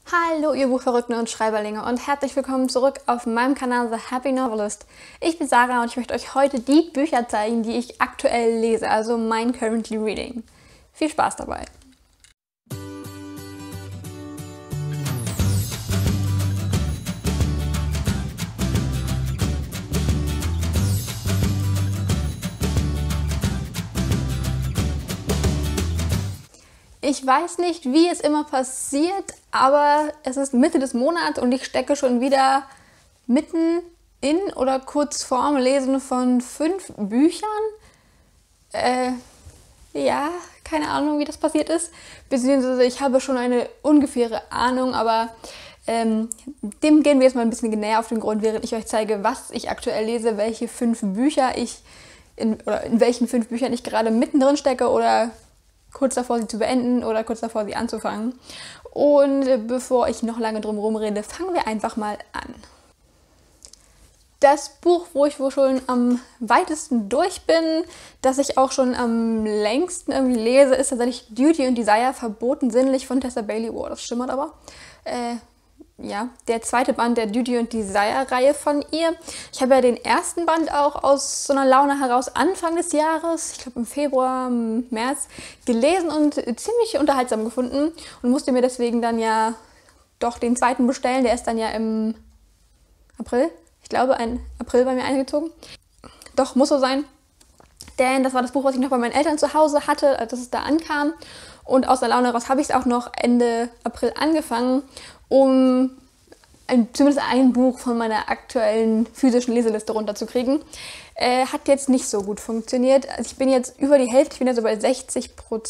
Hallo ihr Buchverrückten und Schreiberlinge und herzlich willkommen zurück auf meinem Kanal The Happy Novelist. Ich bin Sarah und ich möchte euch heute die Bücher zeigen, die ich aktuell lese, also mein Currently Reading. Viel Spaß dabei! Ich weiß nicht, wie es immer passiert, aber es ist Mitte des Monats und ich stecke schon wieder mitten in oder kurz vorm Lesen von 5 Büchern. Ja, keine Ahnung, wie das passiert ist. Beziehungsweise ich habe schon eine ungefähre Ahnung, aber dem gehen wir jetzt mal ein bisschen näher auf den Grund, während ich euch zeige, was ich aktuell lese, welche 5 Bücher in welchen 5 Büchern ich gerade mittendrin stecke oder kurz davor, sie zu beenden oder kurz davor, sie anzufangen. Und bevor ich noch lange drum herum rede, fangen wir einfach mal an. Das Buch, wo ich wohl schon am weitesten durch bin, das ich auch schon am längsten irgendwie lese, ist tatsächlich Duty und Desire, verboten sinnlich von Tessa Bailey. Oh, das schimmert aber. Ja, der zweite Band der Duty und Desire-Reihe von ihr. Ich habe ja den ersten Band auch aus so einer Laune heraus Anfang des Jahres, ich glaube im Februar, März, gelesen und ziemlich unterhaltsam gefunden und musste mir deswegen dann ja doch den zweiten bestellen. Der ist dann ja im April, ich glaube, ein April bei mir eingezogen. Doch, muss so sein, denn das war das Buch, was ich noch bei meinen Eltern zu Hause hatte, als es da ankam. Und aus der Laune heraus habe ich es auch noch Ende April angefangen, um zumindest ein Buch von meiner aktuellen physischen Leseliste runterzukriegen. Hat jetzt nicht so gut funktioniert. Also ich bin jetzt über die Hälfte, ich bin ja so bei 60%,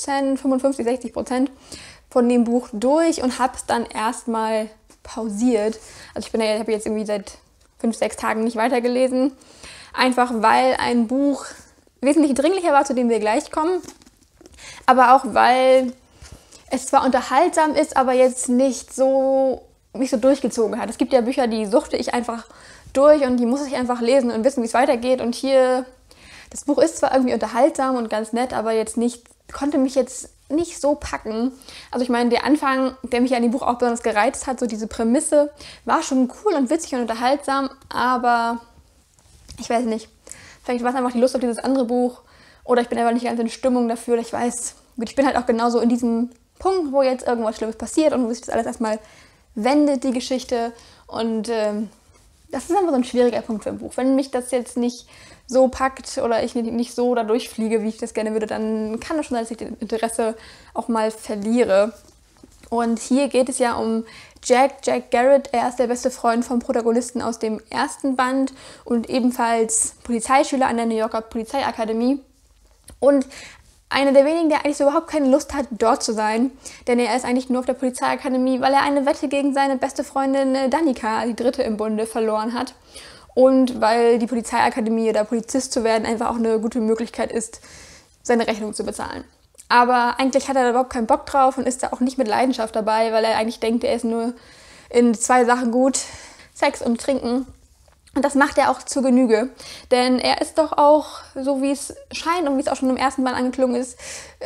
55-60% von dem Buch durch und habe es dann erstmal pausiert. Also ich habe jetzt irgendwie seit 5-6 Tagen nicht weitergelesen. Einfach weil ein Buch wesentlich dringlicher war, zu dem wir gleich kommen. Aber auch weil es zwar unterhaltsam ist, aber jetzt nicht so mich so durchgezogen hat. Es gibt ja Bücher, die suchte ich einfach durch und die muss ich einfach lesen und wissen, wie es weitergeht. Und hier, das Buch ist zwar irgendwie unterhaltsam und ganz nett, aber jetzt nicht, konnte mich jetzt nicht so packen. Also ich meine, der Anfang, der mich an dem Buch auch besonders gereizt hat, so diese Prämisse, war schon cool und witzig und unterhaltsam, aber ich weiß nicht. Vielleicht war es einfach die Lust auf dieses andere Buch oder ich bin einfach nicht ganz in Stimmung dafür. Ich weiß, gut, ich bin halt auch genauso in diesem Punkt, wo jetzt irgendwas Schlimmes passiert und wo sich das alles erstmal wendet, die Geschichte. Und das ist einfach so ein schwieriger Punkt für ein Buch. Wenn mich das jetzt nicht so packt oder ich nicht so da durchfliege, wie ich das gerne würde, dann kann es schon sein, dass ich das Interesse auch mal verliere. Und hier geht es ja um Jack Garrett. Er ist der beste Freund vom Protagonisten aus dem ersten Band und ebenfalls Polizeischüler an der New Yorker Polizeiakademie. Und einer der wenigen, der eigentlich so überhaupt keine Lust hat, dort zu sein, denn er ist eigentlich nur auf der Polizeiakademie, weil er eine Wette gegen seine beste Freundin Danica, die dritte im Bunde, verloren hat. Und weil die Polizeiakademie oder Polizist zu werden einfach auch eine gute Möglichkeit ist, seine Rechnung zu bezahlen. Aber eigentlich hat er da überhaupt keinen Bock drauf und ist da auch nicht mit Leidenschaft dabei, weil er eigentlich denkt, er ist nur in 2 Sachen gut, Sex und Trinken. Und das macht er auch zur Genüge, denn er ist doch auch, so wie es scheint und wie es auch schon im ersten Band angeklungen ist,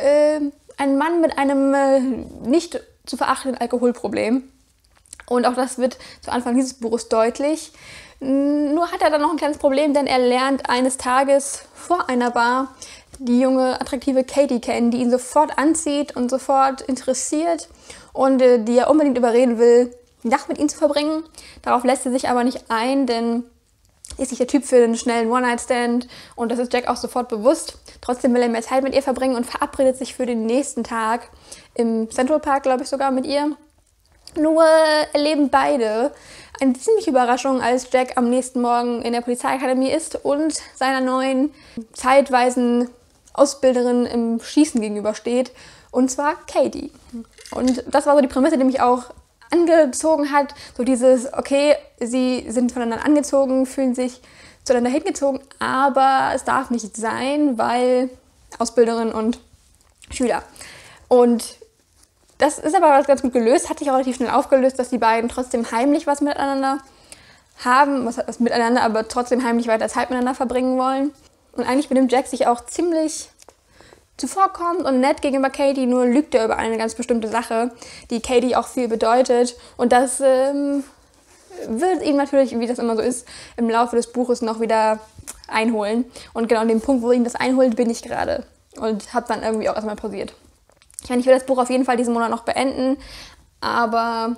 ein Mann mit einem nicht zu verachtenden Alkoholproblem. Und auch das wird zu Anfang dieses Buches deutlich. Nur hat er dann noch ein kleines Problem, denn er lernt eines Tages vor einer Bar die junge, attraktive Katie kennen, die ihn sofort anzieht und sofort interessiert und die er unbedingt überreden will, die Nacht mit ihm zu verbringen. Darauf lässt er sich aber nicht ein, denn ist nicht der Typ für einen schnellen One-Night-Stand und das ist Jack auch sofort bewusst. Trotzdem will er mehr Zeit mit ihr verbringen und verabredet sich für den nächsten Tag im Central Park, glaube ich sogar, mit ihr. Nur erleben beide eine ziemliche Überraschung, als Jack am nächsten Morgen in der Polizeiakademie ist und seiner neuen, zeitweisen Ausbilderin im Schießen gegenübersteht, und zwar Katie. Und das war so die Prämisse, die mich auch angezogen hat, so dieses, okay, sie sind voneinander angezogen, fühlen sich zueinander hingezogen, aber es darf nicht sein, weil Ausbilderin und Schüler. Und das ist aber ganz gut gelöst, hat sich auch relativ schnell aufgelöst, dass die beiden trotzdem heimlich was miteinander haben, was miteinander, aber trotzdem heimlich weiter Zeit miteinander verbringen wollen. Und eigentlich benimmt Jack sich auch ziemlich zuvorkommend und nett gegenüber Katie, nur lügt er über eine ganz bestimmte Sache, die Katie auch viel bedeutet. Und das wird ihn natürlich, wie das immer so ist, im Laufe des Buches noch wieder einholen. Und genau an dem Punkt, wo ihn das einholt, bin ich gerade. Und habe dann irgendwie auch erstmal pausiert. Ich meine, ich will das Buch auf jeden Fall diesen Monat noch beenden, aber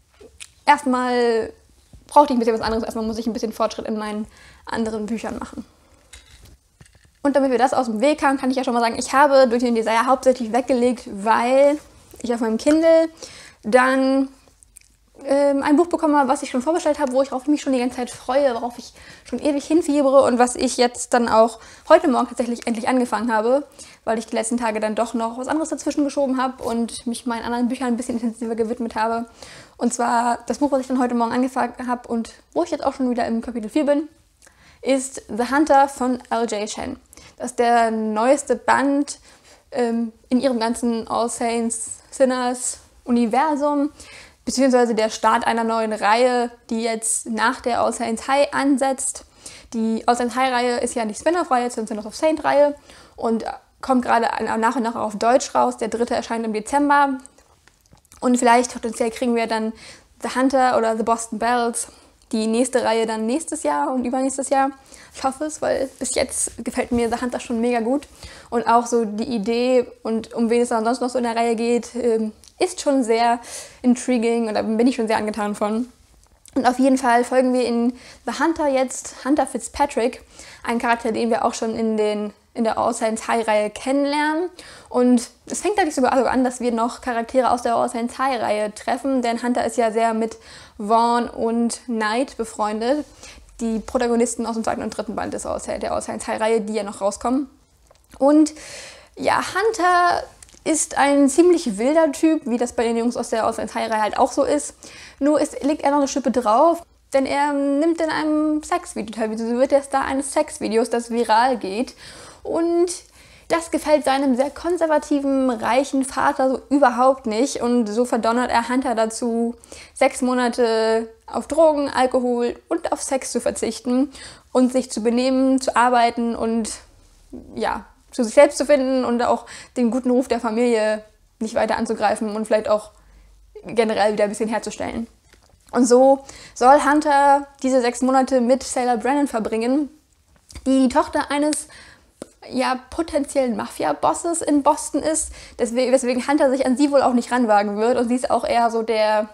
erstmal brauchte ich ein bisschen was anderes. Erstmal muss ich ein bisschen Fortschritt in meinen anderen Büchern machen. Und damit wir das aus dem Weg haben, kann ich ja schon mal sagen, ich habe Duty and Desire hauptsächlich weggelegt, weil ich auf meinem Kindle dann ein Buch bekommen habe, was ich schon vorbestellt habe, worauf ich mich schon die ganze Zeit freue, worauf ich schon ewig hinfiebere und was ich jetzt dann auch heute Morgen tatsächlich endlich angefangen habe, weil ich die letzten Tage dann doch noch was anderes dazwischen geschoben habe und mich meinen anderen Büchern ein bisschen intensiver gewidmet habe. Und zwar das Buch, was ich dann heute Morgen angefangen habe und wo ich jetzt auch schon wieder im Kapitel 4 bin, ist The Hunter von L.J. Chen. Das ist der neueste Band in ihrem ganzen All Saints Sinners Universum, beziehungsweise der Start einer neuen Reihe, die jetzt nach der All Saints High ansetzt. Die All Saints High Reihe ist ja die Spin-off-Reihe zur Sins of Saint Reihe und kommt gerade nach und nach auf Deutsch raus. Der dritte erscheint im Dezember und vielleicht potenziell kriegen wir dann The Hunter oder The Boston Bells, die nächste Reihe dann nächstes Jahr und übernächstes Jahr. Ich hoffe es, weil bis jetzt gefällt mir The Hunter schon mega gut. Und auch so die Idee und um wen es dann sonst noch so in der Reihe geht, ist schon sehr intriguing und da bin ich schon sehr angetan von. Und auf jeden Fall folgen wir in The Hunter jetzt Hunter Fitzpatrick, einen Charakter, den wir auch schon in der All Saints High-Reihe kennenlernen. Und es fängt eigentlich sogar an, dass wir noch Charaktere aus der All Saints High-Reihe treffen, denn Hunter ist ja sehr mit Vaughn und Knight befreundet, die Protagonisten aus dem 2. und 3. Band der All Saints High-Reihe, die ja noch rauskommen. Und ja, Hunter ist ein ziemlich wilder Typ, wie das bei den Jungs aus der All Saints High-Reihe halt auch so ist. Nur legt er noch eine Schippe drauf, denn er nimmt in einem Sexvideo teil. So wird der Star eines Sexvideos, das viral geht. Und das gefällt seinem sehr konservativen, reichen Vater so überhaupt nicht. Und so verdonnert er Hunter dazu, 6 Monate auf Drogen, Alkohol und auf Sex zu verzichten und sich zu benehmen, zu arbeiten und ja, zu sich selbst zu finden und auch den guten Ruf der Familie nicht weiter anzugreifen und vielleicht auch generell wieder ein bisschen herzustellen. Und so soll Hunter diese 6 Monate mit Sailor Brennan verbringen, die Tochter eines potenziellen Mafia-Bosses in Boston ist, weswegen Hunter sich an sie wohl auch nicht ranwagen wird. Und sie ist auch eher so der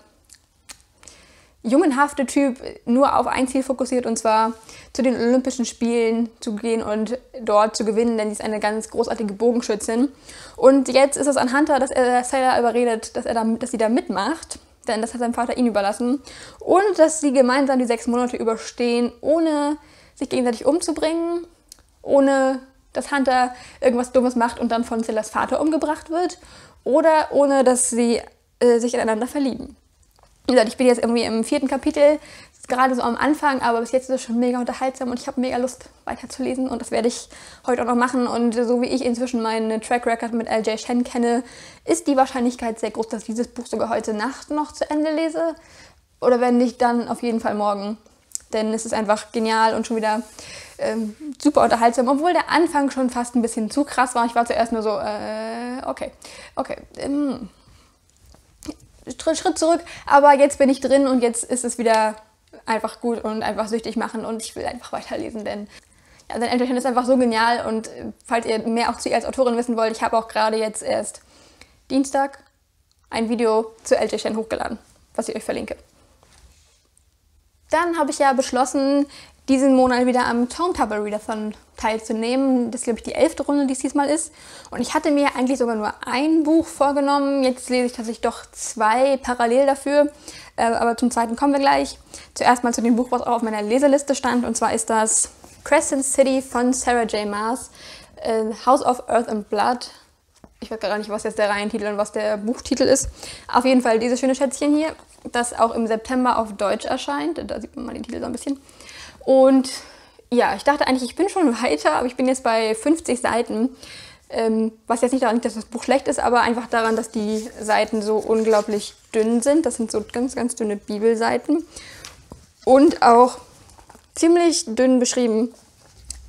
jungenhafte Typ, nur auf ein Ziel fokussiert, und zwar zu den Olympischen Spielen zu gehen und dort zu gewinnen, denn sie ist eine ganz großartige Bogenschützin. Und jetzt ist es an Hunter, dass er Sailor überredet, dass sie da mitmacht, denn das hat sein Vater ihnen überlassen. Und dass sie gemeinsam die 6 Monate überstehen, ohne sich gegenseitig umzubringen, ohne dass Hunter irgendwas Dummes macht und dann von Sailors Vater umgebracht wird, oder ohne dass sie sich ineinander verlieben. Wie gesagt, ich bin jetzt irgendwie im 4. Kapitel, gerade so am Anfang, aber bis jetzt ist es schon mega unterhaltsam und ich habe mega Lust weiterzulesen und das werde ich heute auch noch machen. Und so wie ich inzwischen meinen Track Record mit L.J. Chen kenne, ist die Wahrscheinlichkeit sehr groß, dass ich dieses Buch sogar heute Nacht noch zu Ende lese. Oder wenn nicht, dann auf jeden Fall morgen. Denn es ist einfach genial und schon wieder super unterhaltsam, obwohl der Anfang schon fast ein bisschen zu krass war. Ich war zuerst nur so, okay. Schritt zurück, aber jetzt bin ich drin und jetzt ist es wieder einfach gut und einfach süchtig machen und ich will einfach weiterlesen, denn ja, sein L.J. Chen ist einfach so genial. Und falls ihr mehr auch zu ihr als Autorin wissen wollt, ich habe auch gerade jetzt erst Dienstag ein Video zu L.J. Chen hochgeladen, was ich euch verlinke. Dann habe ich ja beschlossen, diesen Monat wieder am Tome Tupper Readathon teilzunehmen. Das ist, glaube ich, die 11. Runde, die es diesmal ist. Und ich hatte mir eigentlich sogar nur ein Buch vorgenommen. Jetzt lese ich tatsächlich doch 2 parallel dafür. Aber zum zweiten kommen wir gleich. Zuerst mal zu dem Buch, was auch auf meiner Leseliste stand. Und zwar ist das Crescent City von Sarah J. Maas. House of Earth and Blood. Ich weiß gar nicht, was jetzt der Reihentitel und was der Buchtitel ist. Auf jeden Fall dieses schöne Schätzchen hier, das auch im September auf Deutsch erscheint. Da sieht man mal den Titel so ein bisschen. Und ja, ich dachte eigentlich, ich bin schon weiter, aber ich bin jetzt bei 50 Seiten. Was jetzt nicht daran liegt, dass das Buch schlecht ist, aber einfach daran, dass die Seiten so unglaublich dünn sind. Das sind so ganz, ganz dünne Bibelseiten. Und auch ziemlich dünn beschrieben.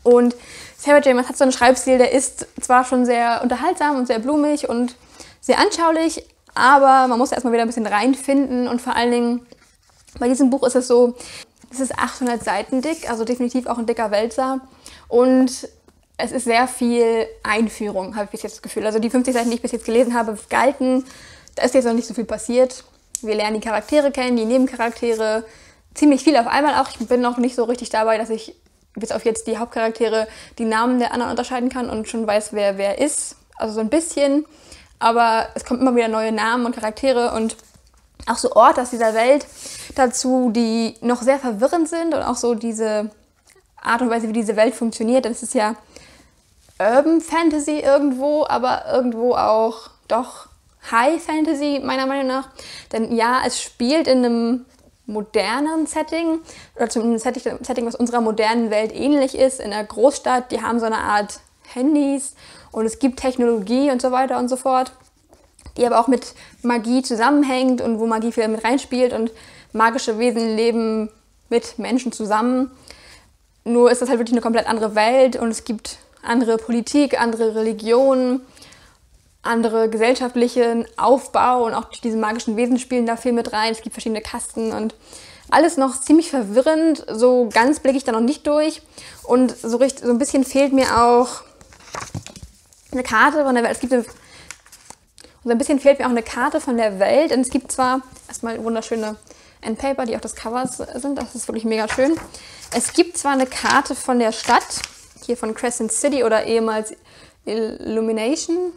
Und Sarah J. Maas hat so einen Schreibstil, der ist zwar schon sehr unterhaltsam und sehr blumig und sehr anschaulich, aber man muss erstmal wieder ein bisschen reinfinden. Und vor allen Dingen bei diesem Buch ist es so, es ist 800 Seiten dick, also definitiv auch ein dicker Wälzer. Und es ist sehr viel Einführung, habe ich bis jetzt das Gefühl. Also die 50 Seiten, die ich bis jetzt gelesen habe, galten, da ist jetzt noch nicht so viel passiert. Wir lernen die Charaktere kennen, die Nebencharaktere, ziemlich viel auf einmal auch. Ich bin noch nicht so richtig dabei, dass ich bis auf jetzt die Hauptcharaktere die Namen der anderen unterscheiden kann und schon weiß, wer ist. Also so ein bisschen, aber es kommen immer wieder neue Namen und Charaktere und auch so Orte aus dieser Welt dazu, die noch sehr verwirrend sind und auch so diese Art und Weise, wie diese Welt funktioniert. Denn es ist ja Urban Fantasy irgendwo, aber irgendwo auch doch High Fantasy, meiner Meinung nach. Denn ja, es spielt in einem modernen Setting, oder zumindest ein Setting, was unserer modernen Welt ähnlich ist, in einer Großstadt. Die haben so eine Art Handys und es gibt Technologie und so weiter und so fort, die aber auch mit Magie zusammenhängt und wo Magie viel mit reinspielt und magische Wesen leben mit Menschen zusammen. Nur ist das halt wirklich eine komplett andere Welt und es gibt andere Politik, andere Religionen, andere gesellschaftlichen Aufbau und auch diese magischen Wesen spielen da viel mit rein. Es gibt verschiedene Kasten und alles noch ziemlich verwirrend. So ganz blicke ich da noch nicht durch. Und so ein bisschen fehlt mir auch eine Karte von der Welt. So ein bisschen fehlt mir auch eine Karte von der Welt. Und es gibt zwar erstmal wunderschöne Endpaper, die auch das Covers sind. Das ist wirklich mega schön. Es gibt zwar eine Karte von der Stadt, hier von Crescent City oder ehemals Illumination,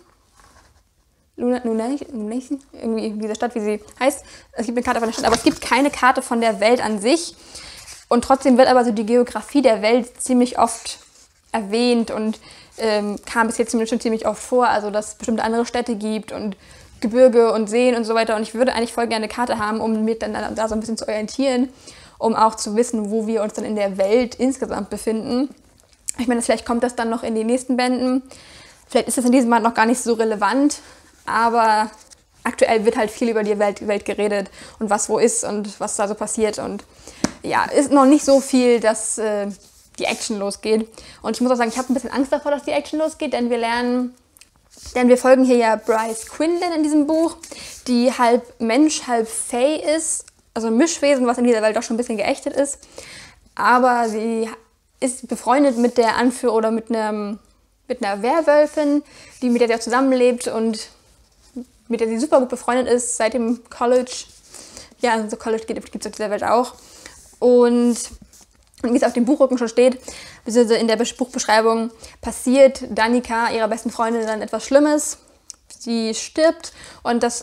irgendwie diese Stadt, wie sie heißt. Es gibt eine Karte von der Stadt, aber es gibt keine Karte von der Welt an sich. Und trotzdem wird aber so die Geografie der Welt ziemlich oft erwähnt und kam bis jetzt zumindest schon ziemlich oft vor. Also, dass es bestimmte andere Städte gibt und Gebirge und Seen und so weiter. Und ich würde eigentlich voll gerne eine Karte haben, um mich dann da so ein bisschen zu orientieren, um auch zu wissen, wo wir uns dann in der Welt insgesamt befinden. Ich meine, vielleicht kommt das dann noch in den nächsten Bänden. Vielleicht ist das in diesem Band noch gar nicht so relevant. Aber aktuell wird halt viel über die Welt geredet und was wo ist und was da so passiert. Und ja, ist noch nicht so viel, dass die Action losgeht. Und ich muss auch sagen, ich habe ein bisschen Angst davor, dass die Action losgeht, denn wir folgen hier ja Bryce Quinlan in diesem Buch, die halb Mensch, halb Fey ist. Also ein Mischwesen, was in dieser Welt auch schon ein bisschen geächtet ist. Aber sie ist befreundet mit der Anführer oder mit einer Werwölfin, mit der sie auch zusammenlebt und mit der sie super gut befreundet ist seit dem College. Ja, also College gibt es auf dieser Welt auch. Und wie es auf dem Buchrücken schon steht, beziehungsweise in der Buchbeschreibung, passiert Danica, ihrer besten Freundin, dann etwas Schlimmes. Sie stirbt und das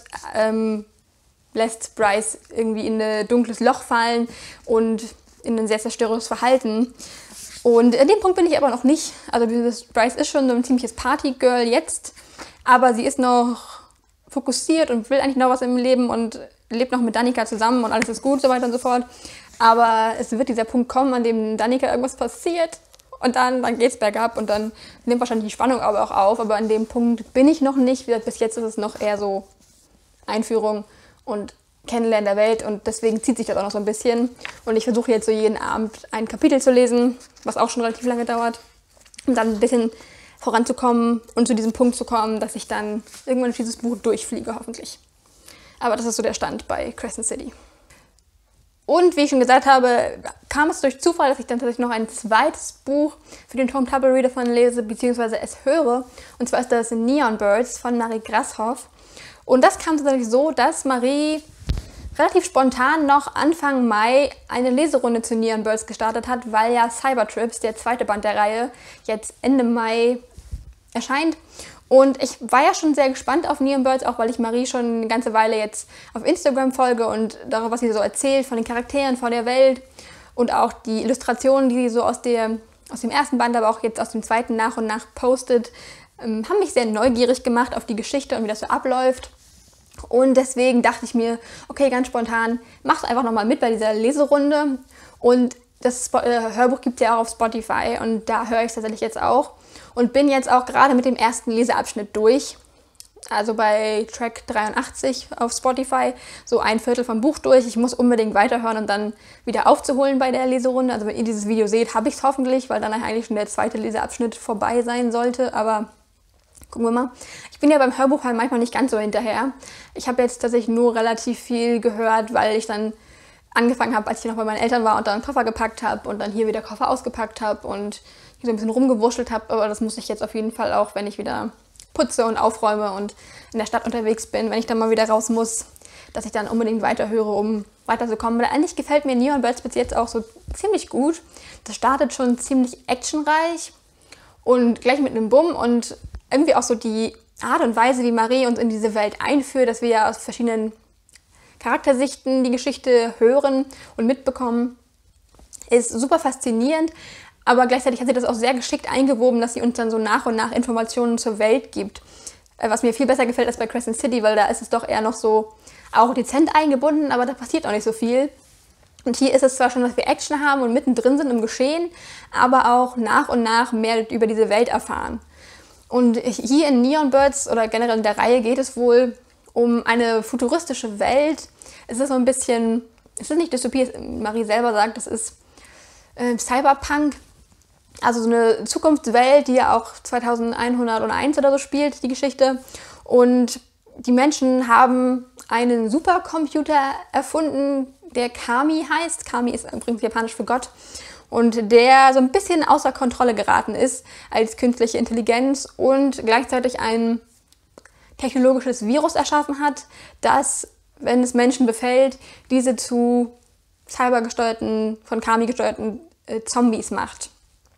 lässt Bryce irgendwie in ein dunkles Loch fallen und in ein sehr zerstörerisches Verhalten. Und an dem Punkt bin ich aber noch nicht. Also Bryce ist schon so ein ziemliches Partygirl jetzt, aber sie ist noch fokussiert und will eigentlich noch was im Leben und lebt noch mit Danica zusammen und alles ist gut, so weiter und so fort. Aber es wird dieser Punkt kommen, an dem Danica irgendwas passiert und dann geht es bergab und dann nimmt wahrscheinlich die Spannung aber auch auf. Aber an dem Punkt bin ich noch nicht. Bis jetzt ist es noch eher so Einführung und Kennenlernen der Welt und deswegen zieht sich das auch noch so ein bisschen. Und ich versuche jetzt so jeden Abend ein Kapitel zu lesen, was auch schon relativ lange dauert, um dann ein bisschen voranzukommen und zu diesem Punkt zu kommen, dass ich dann irgendwann durch dieses Buch durchfliege, hoffentlich. Aber das ist so der Stand bei Crescent City. Und wie ich schon gesagt habe, kam es durch Zufall, dass ich dann tatsächlich noch ein zweites Buch für den Tom Tubble Reader von lese, beziehungsweise es höre. Und zwar ist das Neon Birds von Marie Grashoff. Und das kam tatsächlich so, dass Marie relativ spontan noch Anfang Mai eine Leserunde zu Neon Birds gestartet hat, weil ja Cybertrips, der zweite Band der Reihe, jetzt Ende Mai erscheint. Und ich war ja schon sehr gespannt auf Neon Birds, auch weil ich Marie schon eine ganze Weile jetzt auf Instagram folge und darüber, was sie so erzählt, von den Charakteren, von der Welt und auch die Illustrationen, die sie so aus dem ersten Band, aber auch jetzt aus dem zweiten nach und nach postet, haben mich sehr neugierig gemacht auf die Geschichte und wie das so abläuft. Und deswegen dachte ich mir, okay, ganz spontan, mach's einfach nochmal mit bei dieser Leserunde. Und das Hörbuch gibt es ja auch auf Spotify und da höre ich es tatsächlich jetzt auch. Und bin jetzt auch gerade mit dem ersten Leseabschnitt durch. also bei Track 83 auf Spotify, so ein Viertel vom Buch durch. Ich muss unbedingt weiterhören, um dann wieder aufzuholen bei der Leserunde. Also wenn ihr dieses Video seht, habe ich es hoffentlich, weil dann eigentlich schon der zweite Leseabschnitt vorbei sein sollte. Aber gucken wir mal. Ich bin ja beim Hörbuch halt manchmal nicht ganz so hinterher. Ich habe jetzt tatsächlich nur relativ viel gehört, weil ich dann angefangen habe, als ich noch bei meinen Eltern war und dann einen Koffer gepackt habe und dann hier wieder Koffer ausgepackt habe und hier so ein bisschen rumgewurschtelt habe. Aber das muss ich jetzt auf jeden Fall auch, wenn ich wieder putze und aufräume und in der Stadt unterwegs bin, wenn ich dann mal wieder raus muss, dass ich dann unbedingt weiterhöre, um weiterzukommen. Weil eigentlich gefällt mir Neon Birds bis jetzt auch so ziemlich gut. Das startet schon ziemlich actionreich und gleich mit einem Bumm und irgendwie auch so die Art und Weise, wie Marie uns in diese Welt einführt, dass wir ja aus verschiedenen Charaktersichten die Geschichte hören und mitbekommen, ist super faszinierend. Aber gleichzeitig hat sie das auch sehr geschickt eingewoben, dass sie uns dann so nach und nach Informationen zur Welt gibt. Was mir viel besser gefällt als bei Crescent City, weil da ist es doch eher noch so auch dezent eingebunden, aber da passiert auch nicht so viel. Und hier ist es zwar schon, dass wir Action haben und mittendrin sind im Geschehen, aber auch nach und nach mehr über diese Welt erfahren. Und hier in Neon Birds oder generell in der Reihe geht es wohl um eine futuristische Welt. Es ist so ein bisschen, es ist nicht Dystopie, Marie selber sagt, es ist Cyberpunk. Also so eine Zukunftswelt, die ja auch 2101 oder so spielt, die Geschichte. Und die Menschen haben einen Supercomputer erfunden, der Kami heißt. Kami ist übrigens japanisch für Gott. Und der so ein bisschen außer Kontrolle geraten ist als künstliche Intelligenz und gleichzeitig ein technologisches Virus erschaffen hat, das, wenn es Menschen befällt, diese zu cybergesteuerten, von Kami gesteuerten Zombies macht.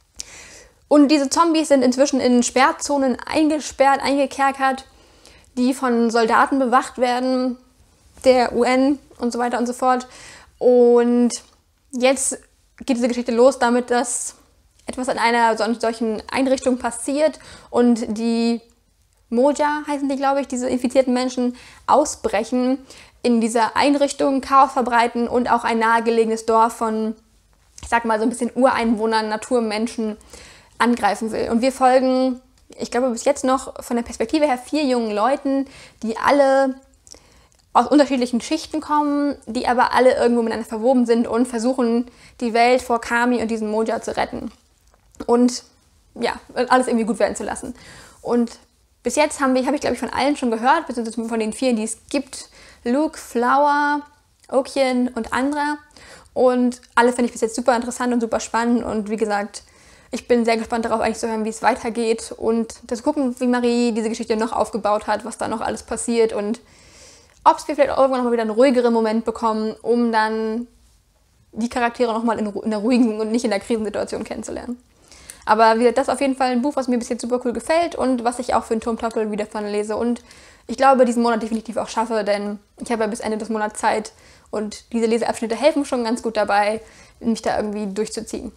Und diese Zombies sind inzwischen in Sperrzonen eingesperrt, eingekerkert, die von Soldaten bewacht werden, der UN und so weiter und so fort. Und jetzt geht diese Geschichte los damit, dass etwas in einer solchen Einrichtung passiert und die Moja, heißen die, glaube ich, diese infizierten Menschen, ausbrechen, in dieser Einrichtung Chaos verbreiten und auch ein nahegelegenes Dorf von, ich sag mal, so ein bisschen Ureinwohnern, Naturmenschen angreifen will. Und wir folgen, ich glaube bis jetzt noch von der Perspektive her 4 jungen Leuten, die alle aus unterschiedlichen Schichten kommen, die aber alle irgendwo miteinander verwoben sind und versuchen, die Welt vor Kami und diesem Moja zu retten. Und ja, alles irgendwie gut werden zu lassen. Und bis jetzt habe ich, glaube ich, von allen schon gehört, beziehungsweise von den 4, die es gibt. Luke, Flower, Okien und Andra. Und alle finde ich bis jetzt super interessant und super spannend. Und wie gesagt, ich bin sehr gespannt darauf, eigentlich zu hören, wie es weitergeht und zu gucken, wie Marie diese Geschichte noch aufgebaut hat, was da noch alles passiert und ob wir vielleicht irgendwann noch mal wieder einen ruhigeren Moment bekommen, um dann die Charaktere noch mal in der ruhigen und nicht in der Krisensituation kennenzulernen. Aber wie gesagt, das ist auf jeden Fall ein Buch, was mir bis jetzt super cool gefällt und was ich auch für den Turmtopf wieder von lese. Und ich glaube, diesen Monat definitiv auch schaffe, denn ich habe ja bis Ende des Monats Zeit und diese Leseabschnitte helfen schon ganz gut dabei, mich da irgendwie durchzuziehen.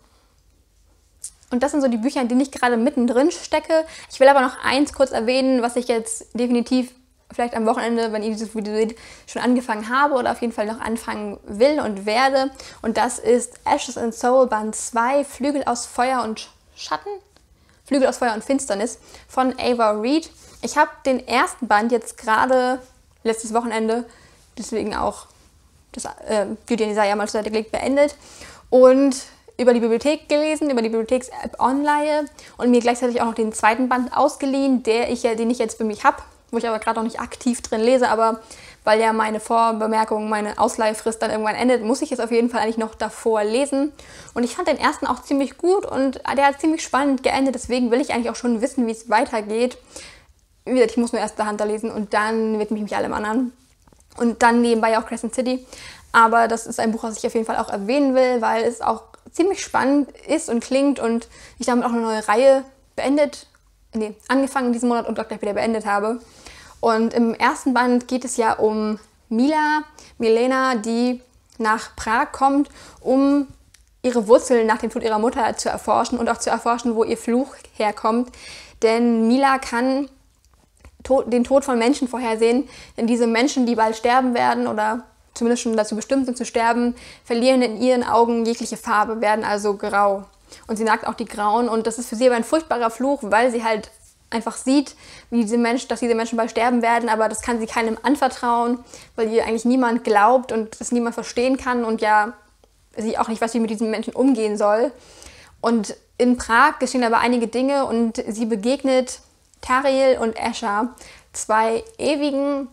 Und das sind so die Bücher, in denen ich gerade mittendrin stecke. Ich will aber noch eins kurz erwähnen, was ich jetzt definitiv vielleicht am Wochenende, wenn ihr dieses Video seht, schon angefangen habe oder auf jeden Fall noch anfangen will und werde. Und das ist Ashes and Soul Band 2, Flügel aus Feuer und Schatten? Flügel aus Feuer und Finsternis von Ava Reed. Ich habe den ersten Band jetzt gerade letztes Wochenende, deswegen auch das Beauty and Desire mal zur Seite gelegt, beendet. Und über die Bibliothek gelesen, über die Bibliotheks-App Online und mir gleichzeitig auch noch den zweiten Band ausgeliehen, den ich jetzt für mich habe, wo ich aber gerade noch nicht aktiv drin lese, aber weil ja meine Vorbemerkung, meine Ausleihfrist dann irgendwann endet, muss ich es auf jeden Fall eigentlich noch davor lesen. Und ich fand den ersten auch ziemlich gut und der hat ziemlich spannend geendet, deswegen will ich eigentlich auch schon wissen, wie es weitergeht. Wie gesagt, ich muss nur erst The Hunter lesen und dann widme ich mich allem anderen. Und dann nebenbei auch Crescent City. Aber das ist ein Buch, was ich auf jeden Fall auch erwähnen will, weil es auch ziemlich spannend ist und klingt und ich damit auch eine neue Reihe angefangen diesen Monat und auch gleich wieder beendet habe. Und im ersten Band geht es ja um Milena, die nach Prag kommt, um ihre Wurzeln nach dem Tod ihrer Mutter zu erforschen und auch zu erforschen, wo ihr Fluch herkommt. Denn Mila kann den Tod von Menschen vorhersehen, denn diese Menschen, die bald sterben werden oder zumindest schon dazu bestimmt sind zu sterben, verlieren in ihren Augen jegliche Farbe, werden also grau. Und sie nagt auch die Grauen und das ist für sie aber ein furchtbarer Fluch, weil sie halt einfach sieht, dass diese Menschen bald sterben werden, aber das kann sie keinem anvertrauen, weil ihr eigentlich niemand glaubt und das niemand verstehen kann und ja, sie auch nicht weiß, wie mit diesen Menschen umgehen soll. Und in Prag geschehen aber einige Dinge und sie begegnet Tariel und Escher, 2 Ewigen,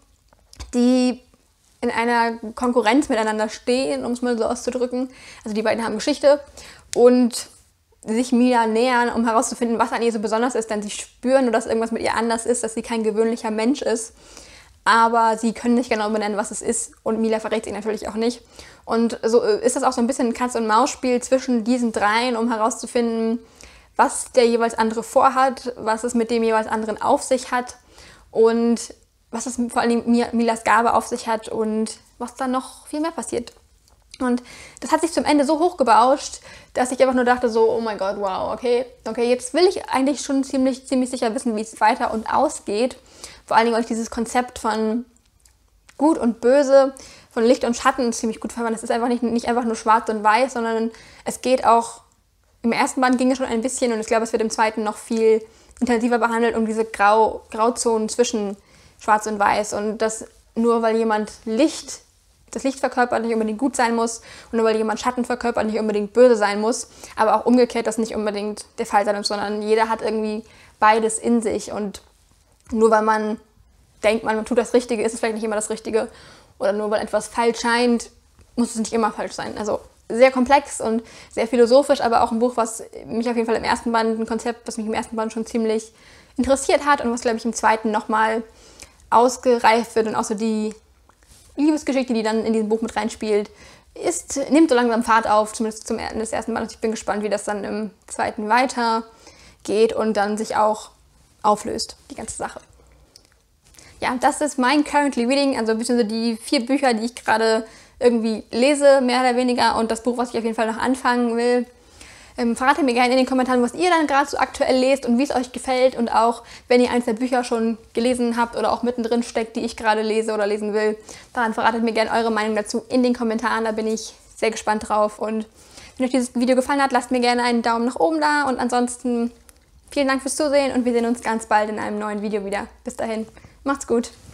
die in einer Konkurrenz miteinander stehen, um es mal so auszudrücken. Also die beiden haben Geschichte und sich Mila nähern, um herauszufinden, was an ihr so besonders ist, denn sie spüren, dass irgendwas mit ihr anders ist, dass sie kein gewöhnlicher Mensch ist. Aber sie können nicht genau benennen, was es ist und Mila verrät sie natürlich auch nicht. Und so ist das auch so ein bisschen ein Katz-und-Maus-Spiel zwischen diesen dreien, um herauszufinden, was der jeweils andere vorhat, was es mit dem jeweils anderen auf sich hat und was es vor allem Milas Gabe auf sich hat und was dann noch viel mehr passiert. Und das hat sich zum Ende so hochgebauscht, dass ich einfach nur dachte so, oh mein Gott, wow, okay, jetzt will ich eigentlich schon ziemlich sicher wissen, wie es weiter und ausgeht. Vor allen Dingen, weil ich dieses Konzept von Gut und Böse, von Licht und Schatten ziemlich gut fand. Es ist einfach nicht einfach nur schwarz und weiß, sondern es geht auch, im ersten Band ging es schon ein bisschen und ich glaube, es wird im zweiten noch viel intensiver behandelt, um diese Grauzonen zwischen schwarz und weiß und dass nur weil jemand das Licht verkörpert, nicht unbedingt gut sein muss und nur weil jemand Schatten verkörpert, nicht unbedingt böse sein muss, aber auch umgekehrt, das nicht unbedingt der Fall sein muss, sondern jeder hat irgendwie beides in sich und nur weil man denkt, man tut das Richtige, ist es vielleicht nicht immer das Richtige oder nur weil etwas falsch scheint, muss es nicht immer falsch sein. Also sehr komplex und sehr philosophisch, aber auch ein Buch, was mich auf jeden Fall im ersten Band, ein Konzept, was mich im ersten Band schon ziemlich interessiert hat und was, glaube ich, im zweiten nochmal ausgereift wird und auch so die Liebesgeschichte, die dann in diesem Buch mit reinspielt, nimmt so langsam Fahrt auf, zumindest zum Ende des ersten Mal. Ich bin gespannt, wie das dann im zweiten weitergeht und dann sich auch auflöst, die ganze Sache. Ja, das ist mein Currently Reading, also ein bisschen so die 4 Bücher, die ich gerade irgendwie lese, mehr oder weniger, und das Buch, was ich auf jeden Fall noch anfangen will. Verratet mir gerne in den Kommentaren, was ihr dann gerade so aktuell lest und wie es euch gefällt und auch, wenn ihr eins der Bücher schon gelesen habt oder auch mittendrin steckt, die ich gerade lese oder lesen will, dann verratet mir gerne eure Meinung dazu in den Kommentaren, da bin ich sehr gespannt drauf. Und wenn euch dieses Video gefallen hat, lasst mir gerne einen Daumen nach oben da und ansonsten vielen Dank fürs Zusehen und wir sehen uns ganz bald in einem neuen Video wieder. Bis dahin, macht's gut!